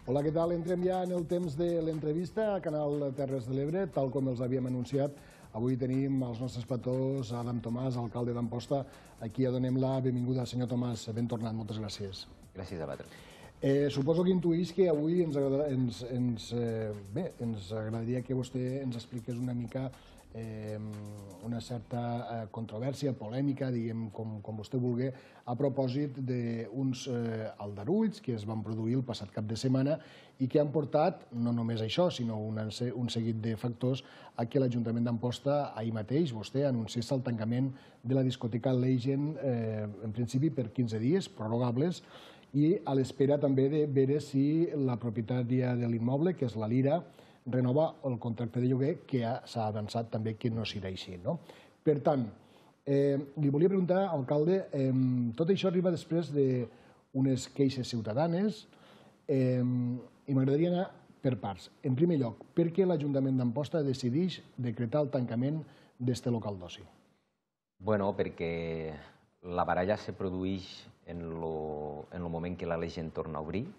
Hola, què tal? Entrem ja en el temps de l'entrevista a Canal Terres de l'Ebre. Tal com els havíem anunciat, avui tenim els nostres petons, Adam Tomàs, alcalde d'Amposta. Aquí ja donem la benvinguda. Senyor Tomàs, ben tornat, moltes gràcies. Gràcies a vosaltres. Suposo que intuïs que avui ens agradaria que vostè ens expliqués una mica una certa controvèrsia, polèmica, diguem com vostè vulgui, a propòsit d'uns aldarulls que es van produir el passat cap de setmana i que han portat, no només això, sinó un seguit de factors a que l'Ajuntament d'Amposta ahir mateix, vostè, anunciés el tancament de la discoteca Legend, en principi per 15 dies, prorrogables, i a l'espera també de veure si la propietària de l'immoble, que és la Lira, renova el contracte de lloguer, que s'ha avançat també que no serà així. Per tant, li volia preguntar, alcalde, tot això arriba després d'unes queixes ciutadanes i m'agradaria anar per parts. En primer lloc, per què l'Ajuntament d'Amposta decideix decretar el tancament d'este local d'oci? Bueno, perquè la baralla se produeix en el moment que la Legend torna a obrir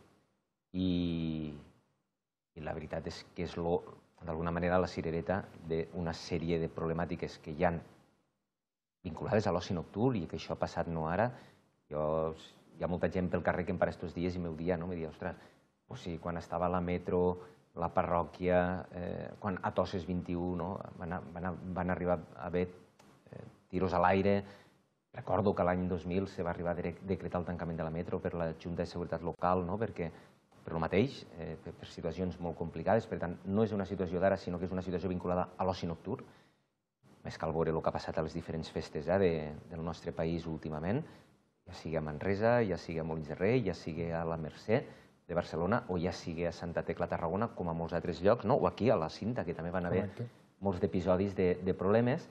i la veritat és que és d'alguna manera la cirereta d'una sèrie de problemàtiques que hi ha vinculades a l'oci nocturn i que això ha passat no ara. Hi ha molta gent pel carrer que em para estos dies i m'ho dia, no? M'ho dia, ostres, quan estava a la metro, la parròquia, quan a Toses 21 van arribar a haver tiros a l'aire. Recordo que l'any 2000 se va arribar a decretar el tancament de la metro per la Junta de Seguretat Local, perquè per el mateix, per situacions molt complicades. Per tant, no és una situació d'ara, sinó que és una situació vinculada a l'oci nocturn. Més cal veure el que ha passat a les diferents festes del nostre país últimament, ja sigui a Manresa, ja sigui a Molins de Rei, ja sigui a la Mercè de Barcelona o ja sigui a Santa Tecla, Tarragona, com a molts altres llocs, o aquí a la Cinta, que també van haver molts episodis de problemes.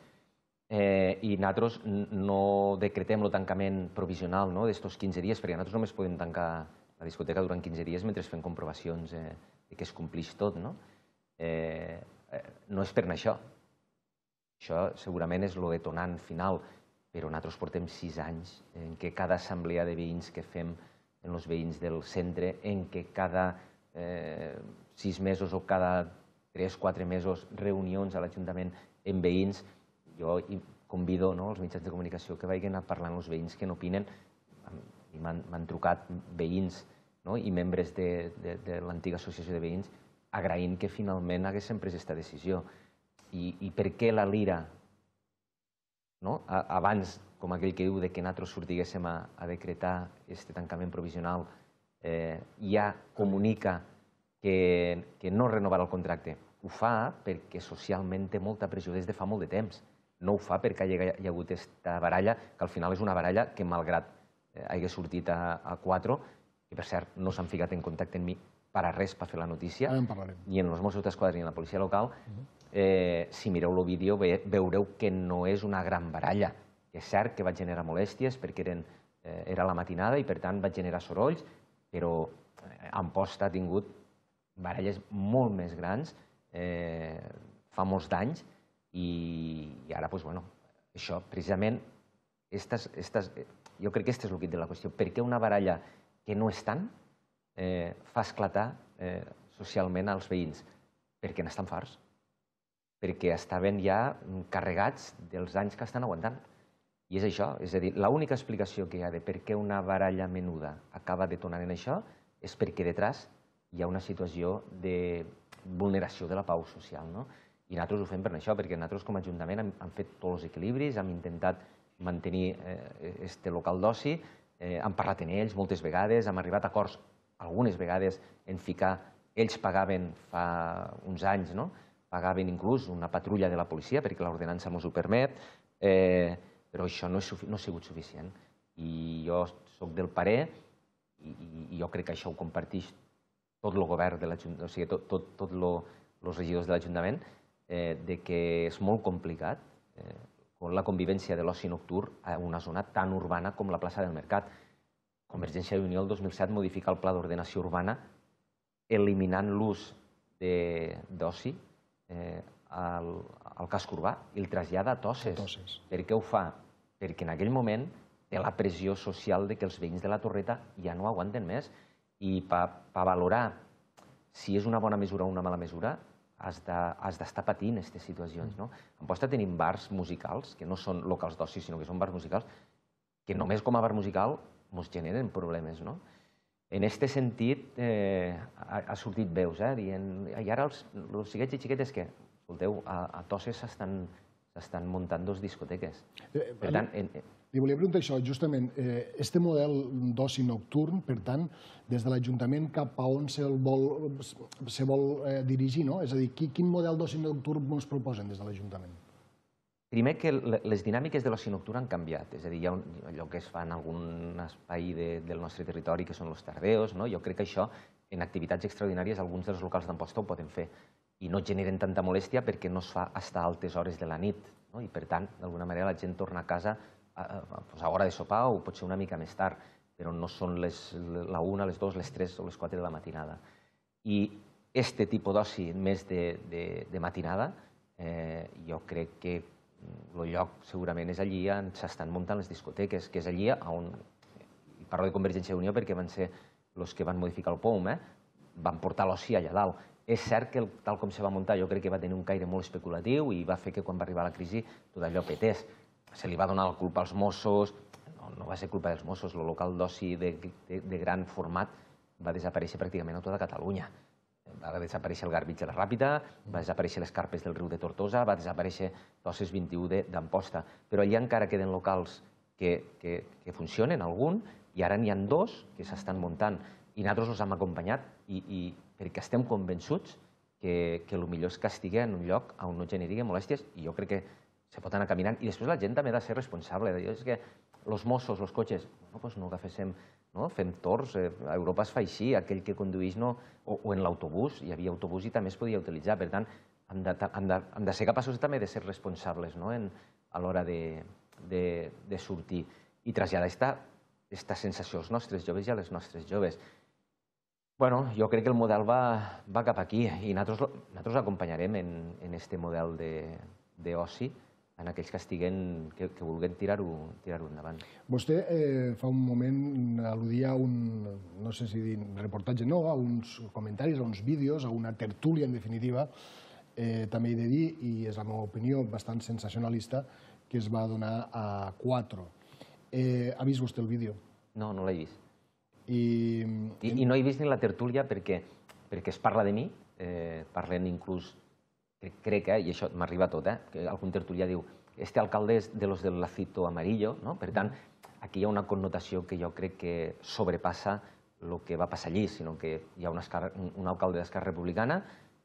I nosaltres no decretem el tancament provisional d'estos 15 dies, perquè nosaltres només podem tancar la discoteca durant 15 dies mentre fem comprovacions que es complix tot. No és per això. Això segurament és el detonant final, però nosaltres portem 6 anys en què cada assemblea de veïns que fem en els veïns del centre, en què cada 6 mesos o cada 3-4 mesos reunions a l'Ajuntament amb veïns. Jo convido els mitjans de comunicació que vagin a parlar amb els veïns que n'opinen. M'han trucat veïns i membres de l'antiga associació de veïns agraint que finalment haguessin pres aquesta decisió. I per què la Lira, abans, com aquell que diu que nosaltres sortiguéssim a decretar aquest tancament provisional, ja comunica que no renovarà el contracte? Ho fa perquè socialment té molta pressió des de fa molt de temps. No ho fa perquè hi ha hagut aquesta baralla, que al final és una baralla que, malgrat hagi sortit a 4, que per cert no s'han ficat en contacte amb mi per a res per fer la notícia, ni en els Mossos d'Esquadra ni en la policia local, si mireu el vídeo veureu que no és una gran baralla. És cert que va generar molèsties perquè era la matinada i per tant va generar sorolls, però Amposta ha tingut baralles molt més grans fa molts d'anys. I ara, això, precisament, jo crec que aquest és el quid de la qüestió. Per què una baralla que no és tant fa esclatar socialment als veïns? Perquè n'estan farts. Perquè estaven ja carregats dels anys que estan aguantant. I és això. És a dir, l'única explicació que hi ha de per què una baralla menuda acaba detonant en això és perquè detrás hi ha una situació de vulneració de la pau social, no? I nosaltres ho fem per això, perquè nosaltres com a Ajuntament hem fet tots els equilibris, hem intentat mantenir este local d'oci, hem parlat amb ells moltes vegades, hem arribat a acords algunes vegades en ficar, ells pagaven fa uns anys, pagaven inclús una patrulla de la policia perquè l'ordenança ens ho permet, però això no ha sigut suficient. I jo soc del parer, i jo crec que això ho comparteix tot el govern de l'Ajuntament, o sigui, tots els regidors de l'Ajuntament, que és molt complicat la convivència de l'oci nocturn a una zona tan urbana com la plaça del Mercat. Convergència i Unió el 2007 modifica el pla d'ordenació urbana eliminant l'ús d'oci al casc urbà i el trasllada a Toses. Per què ho fa? Perquè en aquell moment té la pressió social que els veïns de la Torreta ja no aguanten més i per valorar si és una bona mesura o una mala mesura, has d'estar patint aquestes situacions. A Amposta tenim bars musicals, que no són locals d'oci, sinó que són bars musicals, que només com a bar musical ens generen problemes. En aquest sentit, ha sortit veus, dient, i ara els xiquets i xiquetes que, escolteu, a Toses s'estan muntant dos discoteques. Per tant, li volia preguntar això, justament, este model d'oci nocturn, per tant, des de l'Ajuntament cap a on se vol dirigir, no? És a dir, quin model d'oci nocturn ens proposen des de l'Ajuntament? Primer que les dinàmiques de l'oci nocturn han canviat, és a dir, hi ha allò que es fa en algun espai del nostre territori, que són els tardeos, jo crec que això, en activitats extraordinàries, alguns dels locals d'Amposta ho poden fer i no generen tanta molèstia perquè no es fa fins a altes hores de la nit i, per tant, d'alguna manera la gent torna a casa a hora de sopar o pot ser una mica més tard, però no són la 1, les 2, les 3 o les 4 de la matinada. I aquest tipus d'oci més de matinada, jo crec que el lloc segurament és allí on s'estan muntant les discoteques, que és allí on, parlo de Convergència i Unió perquè van ser els que van modificar el POUM, van portar l'oci allà dalt. És cert que tal com se va muntar jo crec que va tenir un caire molt especulatiu i va fer que quan va arribar la crisi tot allò petés. Se li va donar la culpa als Mossos, no va ser culpa dels Mossos, el local d'oci de gran format va desaparèixer pràcticament a tota Catalunya. Va desaparèixer el Garbig de la Ràpita, va desaparèixer les carpes del riu de Tortosa, va desaparèixer Toses 21 d'Amposta. Però allà encara queden locals que funcionen, algun, i ara n'hi ha 2 que s'estan muntant. I nosaltres els hem acompanyat perquè estem convençuts que el millor és que estigui en un lloc on no generi molèsties i jo crec que se pot anar caminant. I després la gent també ha de ser responsable. És que els Mossos, els cotxes, no agaféssim, fem torns, a Europa es fa així, aquell que condueix o en l'autobús, hi havia autobús i també es podia utilitzar. Per tant, hem de ser capaços també de ser responsables a l'hora de sortir i traslladar aquesta sensació als nostres joves i a les nostres joves. Bueno, jo crec que el model va cap aquí i nosaltres acompanyarem en aquest model d'oci en aquells que vulguin tirar-ho endavant. Vostè fa un moment al·ludia a un, no sé si dir reportatge, no, a uns comentaris, a uns vídeos, a una tertúlia, en definitiva, també he de dir, i és la meva opinió bastant sensacionalista, que es va donar a 4. Ha vist vostè el vídeo? No, no l'he vist. I no he vist ni la tertúlia perquè es parla de mi, parlen inclús, crec, i això m'arriba tot, que algun tertulià diu este alcalde és de los del lacito amarillo, per tant, aquí hi ha una connotació que jo crec que sobrepassa el que va passar allí, sinó que hi ha un alcalde d'Esquerra Republicana,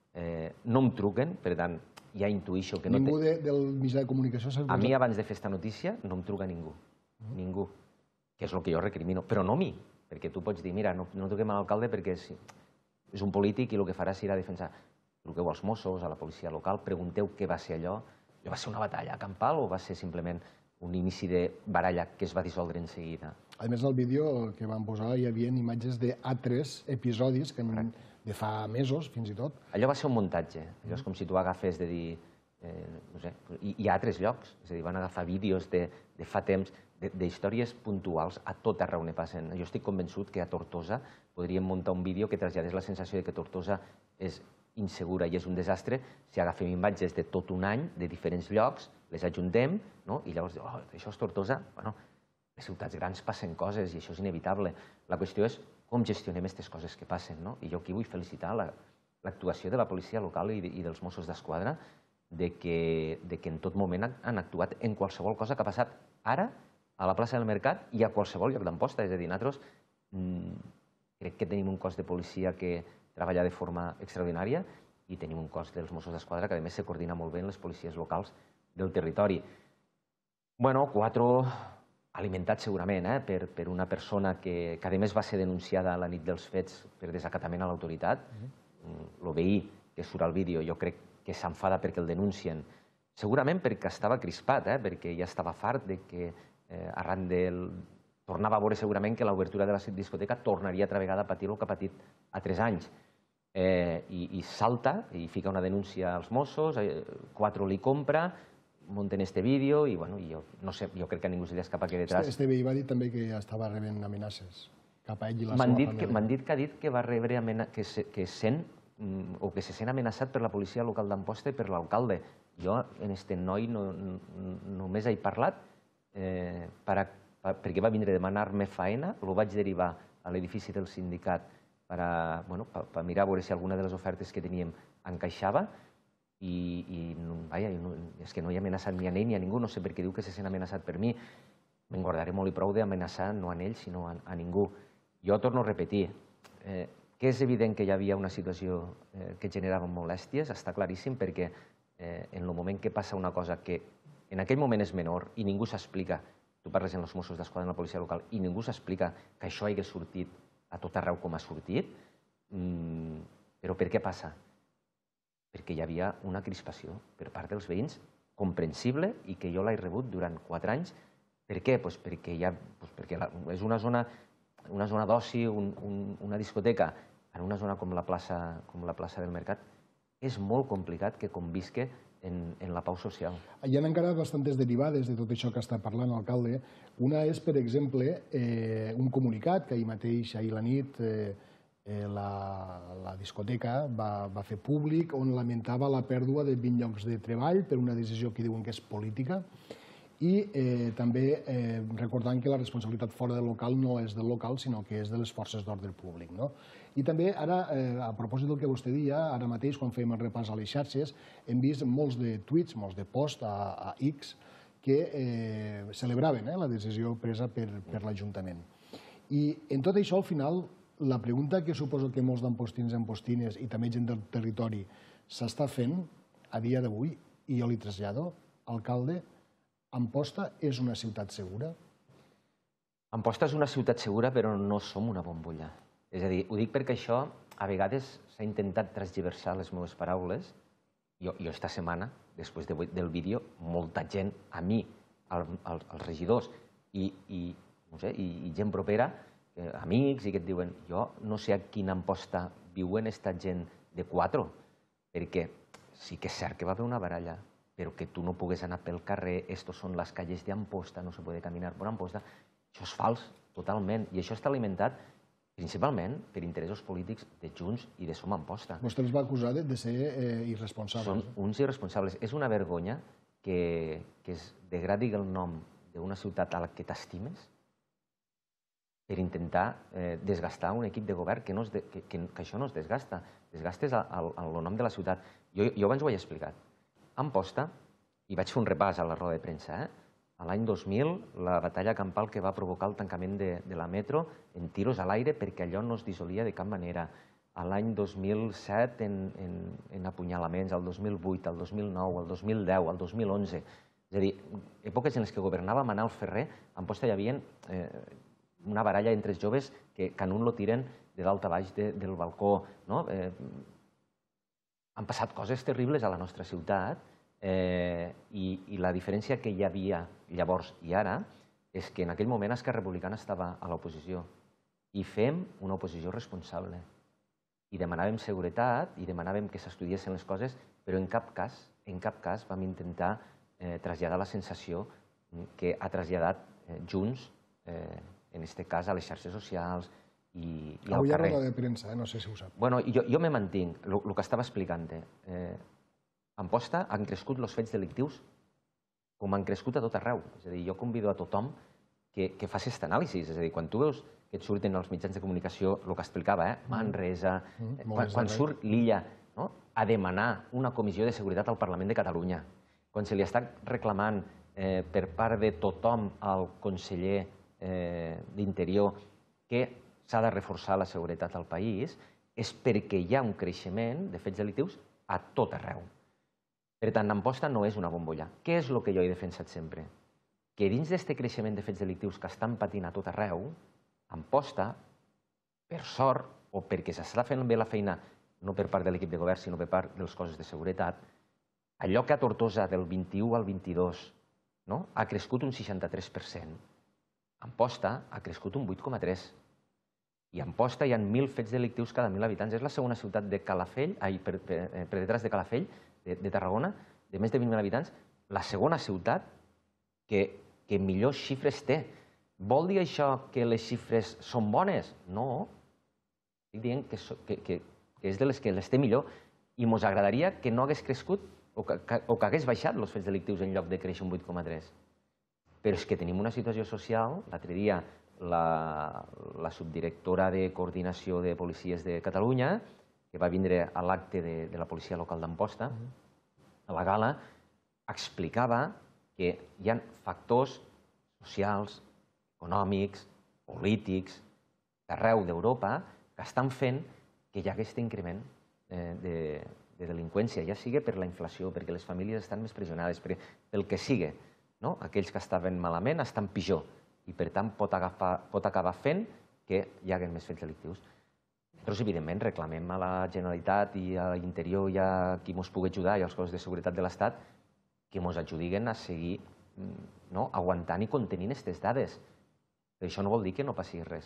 no em truquen, per tant, ja intuïxo que no té... Ningú del mitjà de comunicació s'ha... A mi, abans de fer aquesta notícia, no em truca ningú, ningú, que és el que jo recrimino, però no a mi, perquè tu pots dir, mira, no truquem a l'alcalde perquè és un polític i el que farà serà defensar. Truqueu als Mossos, a la policia local, pregunteu què va ser allò. Va ser una batalla campal o va ser simplement un inici de baralla que es va dissoldre en seguida? A més, al vídeo que van posar hi havia imatges d'altres episodis de fa mesos, fins i tot. Allò va ser un muntatge. Allò és com si tu agafés de dir... no sé, hi ha altres llocs. És a dir, van agafar vídeos de fa temps, d'històries puntuals a tot arreu ne passen. Jo estic convençut que a Tortosa podríem muntar un vídeo que traslladés la sensació que Tortosa és insegura i és un desastre si agafem imatges de tot un any, de diferents llocs, les ajuntem, i llavors diu, això és Tortosa. Bueno, les ciutats grans passen coses i això és inevitable. La qüestió és com gestionem aquestes coses que passen. I jo aquí vull felicitar l'actuació de la policia local i dels Mossos d'Esquadra de que en tot moment han actuat en qualsevol cosa que ha passat ara a la plaça del Mercat i a qualsevol lloc d'Amposta. És a dir, nosaltres crec que tenim un cos de policia que treballa de forma extraordinària i tenim un cos dels Mossos d'Esquadra que a més se coordina molt bé amb les policies locals del territori. Bueno, 4 alimentats segurament per una persona que a més va ser denunciada la nit dels fets per desacatament a l'autoritat. El veí que surt al vídeo jo crec que s'enfada perquè el denuncien, segurament perquè estava crispat, perquè ja estava fart que arran del... tornava a veure segurament que l'obertura de la discoteca tornaria altra vegada a patir el que ha patit a 3 anys. I salta i fica una denúncia als Mossos, 4 li compra, munten este vídeo i jo no sé, jo crec que a ningú se li escapa que detrás... Este veí va dir també que estava rebent amenaces cap a ell i la seva família. M'han dit que ha dit que va rebre que sent o que se sent amenaçat per la policia local d'Amposta i per l'alcalde. Jo en aquest noi només he parlat perquè va vindre a demanar-me feina, el vaig derivar a l'edifici del sindicat per mirar a veure si alguna de les ofertes que teníem encaixava i és que no he amenaçat ni a ell ni a ningú, no sé per què diu que se sent amenaçat per mi. Me'n guardaré molt i prou d'amenaçar no a ell sinó a ningú. Jo torno a repetir, que és evident que hi havia una situació que generava molèsties, està claríssim, perquè en el moment que passa una cosa que en aquell moment és menor i ningú s'explica, tu parles en els Mossos d'Esquadra, en la policia local, i ningú s'explica que això hagi sortit a tot arreu com ha sortit, però per què passa? Perquè hi havia una crispació per part dels veïns comprensible i que jo l'he rebut durant 4 anys. Per què? Perquè és una zona d'oci, una discoteca, en una zona com la plaça del Mercat, és molt complicat que convisqui en la pau social. Hi ha encara bastantes derivades de tot això que està parlant l'alcalde. Una és, per exemple, un comunicat que ahir mateix, ahir la nit, la discoteca va fer públic on lamentava la pèrdua de 20 llocs de treball per una decisió que diuen que és política i també recordant que la responsabilitat fora del local no és del local sinó que és de les forces d'ordre públic. I també ara, a propòsit del que vostè deia, ara mateix quan fèiem el repàs a les xarxes hem vist molts de tuits, molts de posts a X que celebraven la decisió presa per l'Ajuntament. I en tot això, al final, la pregunta que suposo que molts d'ampostins i ampostines i també gent del territori s'està fent a dia d'avui, i jo li trasllado, alcalde, Amposta és una ciutat segura? Amposta és una ciutat segura, però no som una bombolla. És a dir, ho dic perquè això a vegades s'ha intentat transgiversar les meves paraules. Jo esta setmana, després del vídeo, molta gent, a mi, als regidors i gent propera, amics, i que et diuen jo no sé a quina Amposta viuen esta gent de 4, perquè sí que és cert que va haver una baralla, però que tu no pugues anar pel carrer, estos són les calles d'Amposta, no se puede caminar por Amposta, això és fals, totalment, i això està alimentat principalment per interessos polítics de Junts i de Som Amposta. Vostè els va acusar de ser irresponsables. Són uns irresponsables. És una vergonya que es degradi el nom d'una ciutat a la que t'estimes per intentar desgastar un equip de govern que això no es desgasta. Desgastes el nom de la ciutat. Jo abans ho he explicat. Amposta, i vaig fer un repàs a la roda de premsa, a l'any 2000, la batalla campal que va provocar el tancament de la metro en tiros a l'aire perquè allò no es dissolia de cap manera. A l'any 2007 en apunyalaments, al 2008, al 2009, al 2010, al 2011. És a dir, èpoques en les que governava Manel Ferrer, a Amposta hi havia una baralla entre els joves que en un lo tiren de dalt a baix del balcó. Han passat coses terribles a la nostra ciutat i la diferència que hi havia llavors i ara és que en aquell moment Esquerra Republicana estava a l'oposició i fem una oposició responsable i demanàvem seguretat i demanàvem que s'estudiessin les coses, però en cap cas vam intentar traslladar la sensació que ha traslladat Junts, en aquest cas a les xarxes socials i al carrer. Avui hi ha roda de premsa, no sé si ho sap. Bueno, jo me mantinc, el que estava explicant. A Amposta han crescut els fets delictius com han crescut a tot arreu. És a dir, jo convido a tothom que faci aquesta anàlisi. És a dir, quan tu veus que et surten als mitjans de comunicació el que explicava, Manresa, quan surt l'Illa a demanar una comissió de seguretat al Parlament de Catalunya, quan se li està reclamant per part de tothom al conseller d'Interior que s'ha de reforçar la seguretat al país, és perquè hi ha un creixement de fets delictius a tot arreu. Per tant, Amposta no és una bombolla. Què és el que jo he defensat sempre? Que dins d'aquest creixement de fets delictius que estan patint a tot arreu, Amposta, per sort, o perquè s'està fent bé la feina, no per part de l'equip de govern, sinó per part dels cossos de seguretat, allò que a Tortosa del 21 al 22 ha crescut un 63%, Amposta ha crescut un 8,3%. I a Amposta hi ha 1.000 fets delictius cada 1.000 habitants. És la segona ciutat de Calafell, per detrás de Calafell, de Tarragona, de més de 20.000 habitants, la segona ciutat que millors xifres té. Vol dir això que les xifres són bones? No. Estic dient que que és de les que les té millor, i ens agradaria que no hagués crescut o que hagués baixat els fets delictius en lloc de créixer un 8,3. Però és que tenim una situació social. L'altre dia la subdirectora de coordinació de policies de Catalunya, que va vindre a l'acte de la policia local d'Amposta, a la gala, explicava que hi ha factors socials, econòmics, polítics, d'arreu d'Europa, que estan fent que hi ha aquest increment de delinqüència, ja sigui per la inflació, perquè les famílies estan més pressionades, pel que sigui. Aquells que estaven malament estan pitjor i, per tant, pot acabar fent que hi hagi més fets delictius. Nosaltres, evidentment, reclamem a la Generalitat i a l'Interior i a qui ens pugui ajudar i als cossos de seguretat de l'Estat que ens ajudin a seguir aguantant i contenint aquestes dades. Però això no vol dir que no passi res.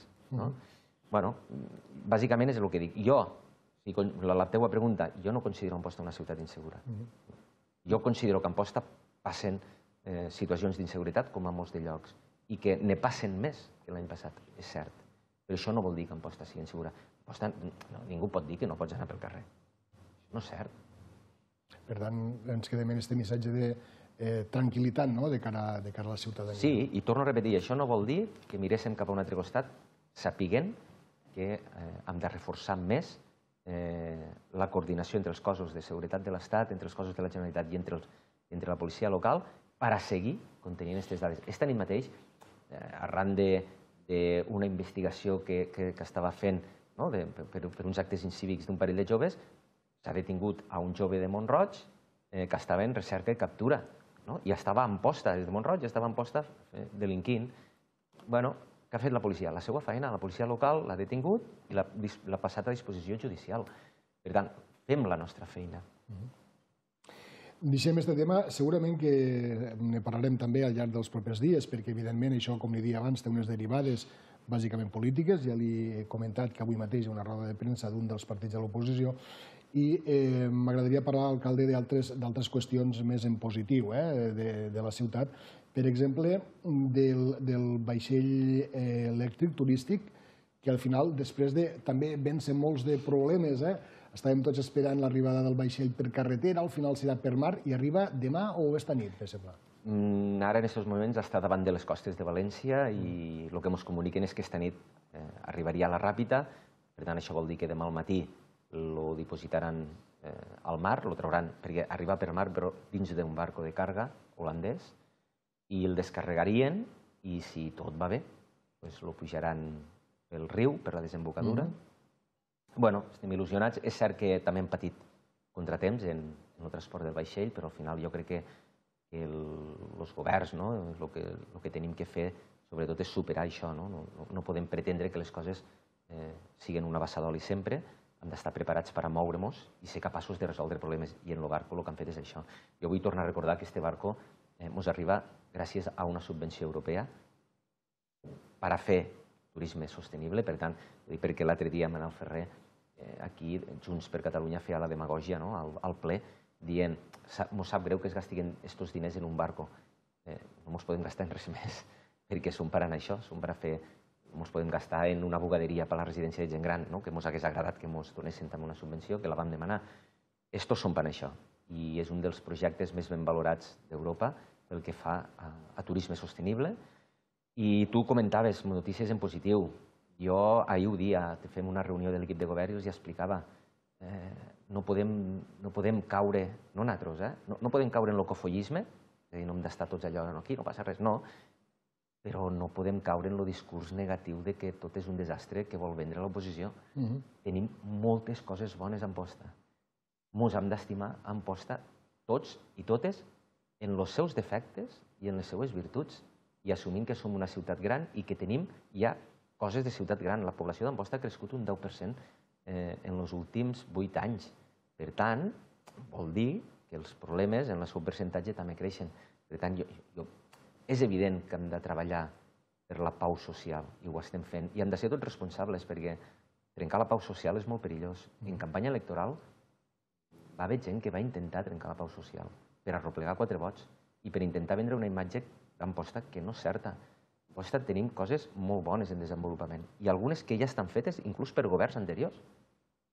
Bàsicament és el que dic. Jo, la teva pregunta, jo no considero Amposta una ciutat insegura. Jo considero que a Amposta passen situacions d'inseguretat com a molts de llocs i que ne passen més que l'any passat, és cert. Però això no vol dir que Amposta sigui insegura. Ningú pot dir que no pots anar pel carrer. No és cert. Per tant, ens quedem en aquest missatge de tranquil·litat de cara a la ciutadania. Sí, i torno a repetir, això no vol dir que miréssim cap a un altre costat sapiguent que hem de reforçar més la coordinació entre els cossos de seguretat de l'Estat, entre els cossos de la Generalitat i entre la policia local per a seguir contenint aquestes dades. Esta nit mateix, arran d'una investigació que estava fent per uns actes incívics d'un parell de joves, s'ha detingut a un jove de Mont-roig que estava en recerca i captura i estava a Amposta, des de Mont-roig, estava a Amposta delinquint. Què ha fet la policia? La seva feina, la policia local l'ha detingut i l'ha passat a disposició judicial. Per tant, fem la nostra feina. Deixem aquest tema, segurament que ne parlarem també al llarg dels propers dies, perquè evidentment això, com li deia abans, té unes derivades bàsicament polítiques. Ja li he comentat que avui mateix hi ha una roda de premsa d'un dels partits de l'oposició i m'agradaria parlar, alcalde, d'altres qüestions més en positiu de la ciutat. Per exemple, del vaixell elèctric turístic, que al final, després de també vèncer molts de problemes, estàvem tots esperant l'arribada del vaixell per carretera, al final serà per mar, i arriba demà o esta nit, per exemple? Ara, en aquests moments, està davant de les costes de València i el que ens comuniquen és que esta nit arribaria a la Ràpita. Per tant, això vol dir que demà al matí lo dipositaran al mar, lo trauran, perquè arriba per mar, però dins d'un barco de càrrega holandès, i el descarregarien i, si tot va bé, lo pujaran pel riu, per la desembocadura. Estem il·lusionats. És cert que també hem patit contratemps en el transport del vaixell, però al final jo crec que els governs, el que tenim que fer, sobretot, és superar això. No podem pretendre que les coses siguin una bassa d'oli sempre. Hem d'estar preparats per a moure-nos i ser capaços de resoldre problemes. I en el barco el que han fet és això. Jo vull tornar a recordar que aquest barco ens arriba gràcies a una subvenció europea per a fer turisme sostenible. Per tant, perquè l'altre dia Manel Ferrer, aquí, Junts per Catalunya, feia la demagògia al ple, dient, ens sap greu que es gastiguin aquests diners en un barco. No ens podem gastar en res més, perquè són per anar això, són per a fer... Ens podem gastar en una bugaderia per a la residència de gent gran, que ens hagués agradat que ens donessin també una subvenció, que la vam demanar. Estos són per això, i és un dels projectes més ben valorats d'Europa pel que fa a turisme sostenible. I tu comentaves notícies en positiu. Jo ahir ho dia, fem una reunió de l'equip de govern i els explicava, no podem caure, no nosaltres, no podem caure en l'ocofollisme, és a dir, no hem d'estar tots allò aquí, no passa res, no, però no podem caure en el discurs negatiu de que tot és un desastre que vol vendre l'oposició. Tenim moltes coses bones a Amposta. Ens hem d'estimar a Amposta tots i totes en els seus defectes i en les seues virtuts, i assumint que som una ciutat gran i que tenim ja coses de ciutat gran. La població d'Amposta ha crescut un 10% en els últims 8 anys. Per tant, vol dir que els problemes en el seu percentatge també creixen. Per tant, és evident que hem de treballar per la pau social, i ho estem fent, i hem de ser tots responsables, perquè trencar la pau social és molt perillós. En campanya electoral va haver gent que va intentar trencar la pau social per arreplegar 4 vots i per intentar vendre una imatge d'Amposta que no és certa. A Amposta tenim coses molt bones en desenvolupament, i algunes que ja estan fetes inclús per governs anteriors.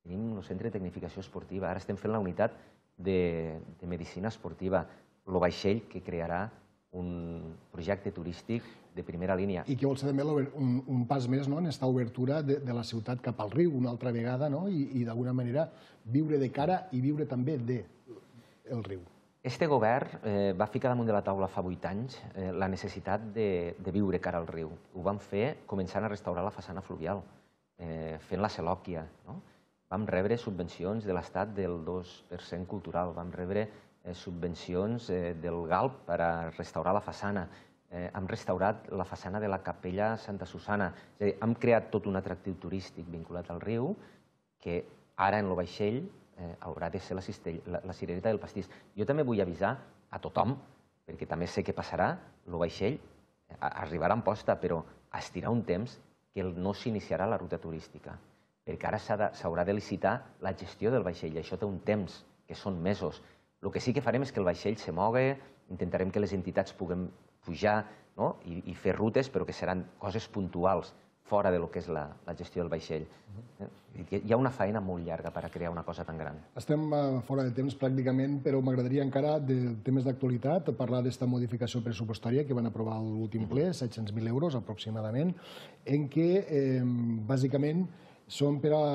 tenim el centre de tecnificació esportiva, ara estem fent la unitat de medicina esportiva, el vaixell que crearà un projecte turístic de primera línia. I que vol ser també un pas més en aquesta obertura de la ciutat cap al riu, una altra vegada, i d'alguna manera viure de cara i viure també del riu. Este govern va ficar damunt de la taula fa 8 anys la necessitat de viure cara al riu. Ho vam fer començant a restaurar la façana fluvial, fent la selòquia. Vam rebre subvencions de l'Estat del 2% cultural, vam rebre subvencions del GALP per a restaurar la façana, hem restaurat la façana de la capella Santa Susana. És a dir, hem creat tot un atractiu turístic vinculat al riu que ara en el vaixell haurà de ser la cirereta del pastís. Jo també vull avisar a tothom, perquè també sé què passarà, el vaixell arribarà en posta, però estirà un temps que no s'iniciarà la ruta turística, perquè ara s'haurà de licitar la gestió del vaixell, i això té un temps, que són mesos. El que sí que farem és que el vaixell se mogui, intentarem que les entitats puguem pujar i fer rutes, però que seran coses puntuals, fora del que és la gestió del vaixell. Hi ha una feina molt llarga per a crear una cosa tan gran. Estem fora de temps pràcticament, però m'agradaria encara, de temes d'actualitat, parlar d'aquesta modificació pressupostària que van aprovar a l'últim ple, 700.000 euros aproximadament, en què bàsicament són per a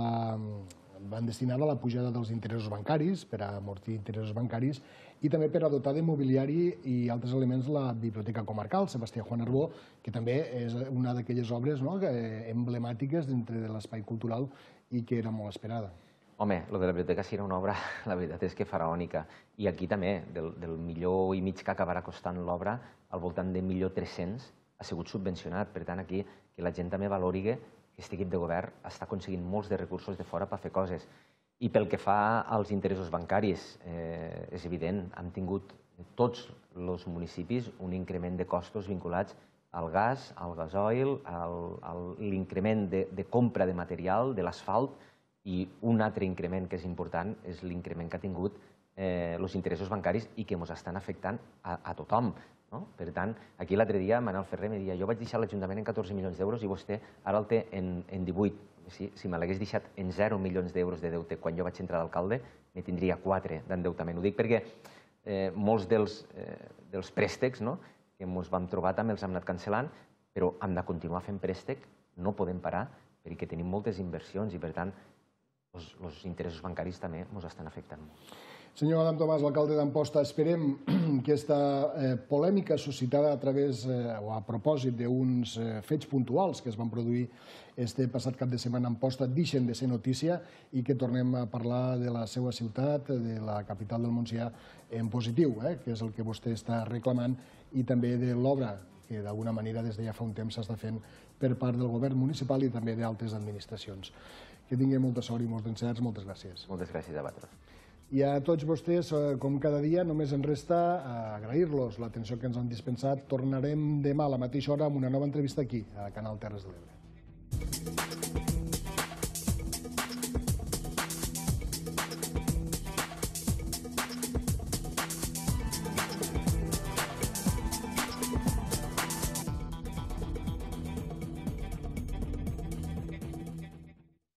van destinada a la pujada dels interessos bancaris, per a amortir interessos bancaris, i també per a dotar de mobiliari i altres elements la Biblioteca Comarcal Sebastià Juan Arbó, que també és una d'aquelles obres emblemàtiques dintre de l'espai cultural i que era molt esperada. Home, el de la biblioteca sí era una obra, la veritat és que faraònica. I aquí també, del milió i mig que acabarà costant l'obra, al voltant de 1.300.000 ha sigut subvencionat. Per tant, aquí que la gent també valori que aquest equip de govern està aconseguint molts de recursos de fora per fer coses. I pel que fa als interessos bancaris, és evident, hem tingut tots els municipis un increment de costos vinculats al gas, al gasoil, a l'increment de compra de material, de l'asfalt, i un altre increment que és important és l'increment que ha tingut els interessos bancaris i que ens estan afectant a tothom. Per tant, aquí l'altre dia Manel Ferrer em deia: jo vaig deixar l'Ajuntament en 14 milions d'euros i vostè ara el té en 18. Si me l'hagués deixat en 0 milions d'euros de deute quan jo vaig entrar d'alcalde, ne tindria 4 d'endeutament. Ho dic perquè molts dels préstecs que ens vam trobar també els hem anat cancel·lant, però hem de continuar fent préstec, no podem parar, perquè tenim moltes inversions i, per tant, els interessos bancaris també ens estan afectant molt. Senyor Adam Tomàs, l'alcalde d'Amposta, esperem que aquesta polèmica suscitada a propòsit d'uns fets puntuals que es van produir este passat cap de setmana a Amposta deixen de ser notícia i que tornem a parlar de la seva ciutat, de la capital del Montsià, en positiu, que és el que vostè està reclamant, i també de l'obra que d'alguna manera des de ja fa un temps s'està fent per part del govern municipal i també d'altres administracions. Que tingui molta sort i molts encerts. Moltes gràcies. Moltes gràcies a vosaltres. I a tots vostès, com cada dia, només ens resta agrair-los l'atenció que ens han dispensat. Tornarem demà a la mateixa hora amb una nova entrevista aquí, a Canal Terres de l'Ebre.